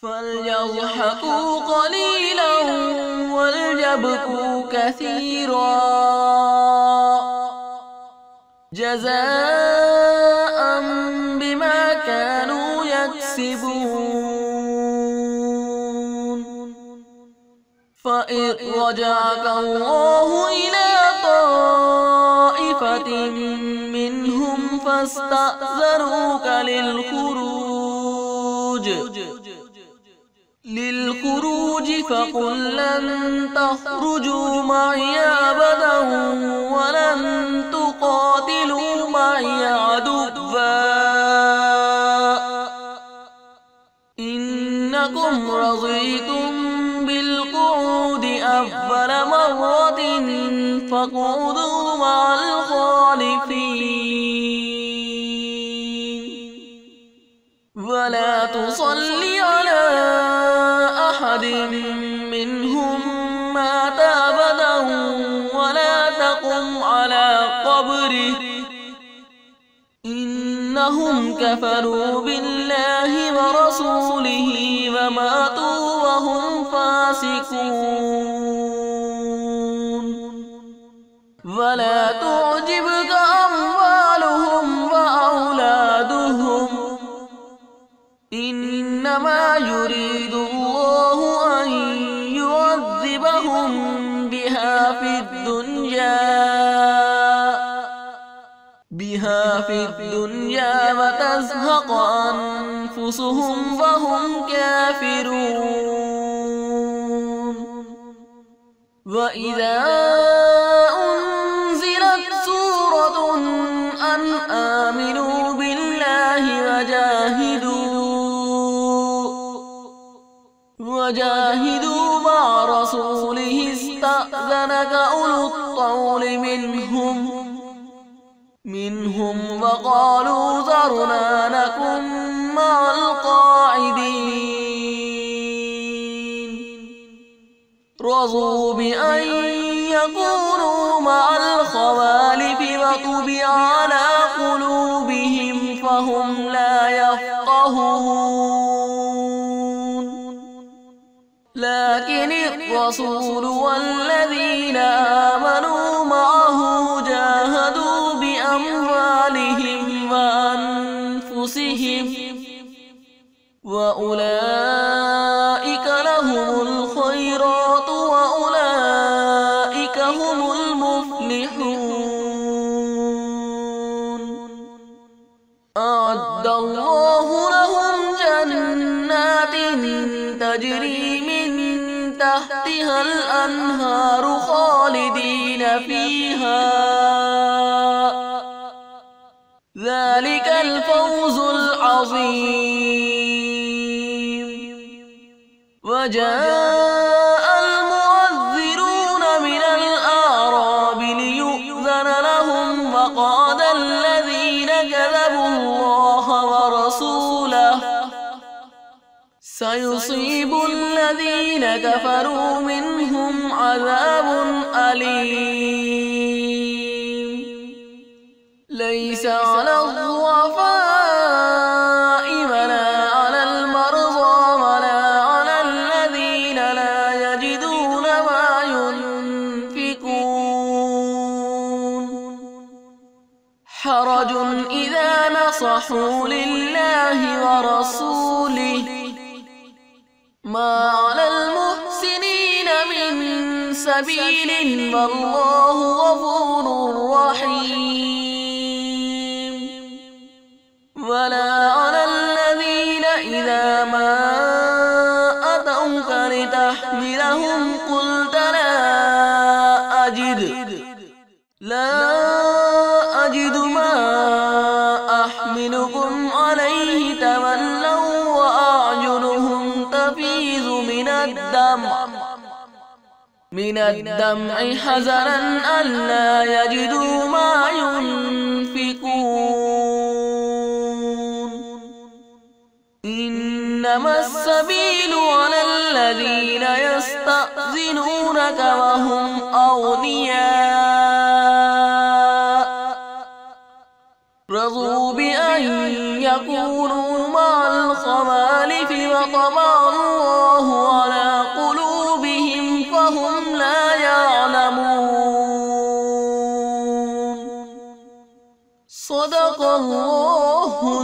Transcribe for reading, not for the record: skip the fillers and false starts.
فليضحكوا قليلا وليبكوا كثيرا جزاء بما كانوا يكسبون. فإن رجعك الله إلى طائفة منهم فاستأذنوك للخروج فقل لن تخرجوا معي أبدا ولن تقاتلوا معي عدوا إنكم رضيتم بالقعود أول مرة فاقعدوا مع الخالفين ولا تصل على أحد منهم مات أبدا ولا تقم على قبره إنهم كفروا بالله ورسوله وماتوا وهم فاسقون. ولا تعجبك أموالهم وأولادهم إنما يريد الله أن يعذبهم بها في الدنيا وتزهق أنفسهم وهم كافرون. وإذا أنزلت سورة أن آمنوا بالله وجاهدوا مع رسوله استأذنك أولو الطول منهم وقالوا ذرنا نكن مع القاعدين رضوا بأن يكونوا مع الخوالف وطبع على قلوبهم فهم لا يفقهون. لكن الرسول والذين آمنوا معه جاهدوا بأموالهم وأنفسهم وأولئك لهم الخيرات وأولئك هم المفلحون. أعد الله لهم جنات تجري من تحتها الأنهار خالدين فيها ذلك الفوز العظيم. وجاء المعذرون من الأعراب ليؤذن لهم وقال الذين كذبوا الله ورسوله سيصيب الذين كفروا منهم عذاب أليم. ليس على الضعفاء ولا على المرضى ولا على الذين لا يجدون ما ينفقون حرج إذا نصحوا لله ورسوله ما على المحسنين من سبيل والله غفور رحيم. ولا على الذين إذا ما أتوك لتحملهم قلت لا أجد ما أحملكم عليه تولوا وأعينهم تفيض من الدمع حزنا ألا يجدوا ما ينفقون. إنما السبيل على الذين يستأذنونك وهم أغنياء رضوا بأن يكونوا مع الخوالف وطمعوا अल्लाहु अला कुलूबिहिम फहुम ला यअलमून। सदक़ल्लाहुल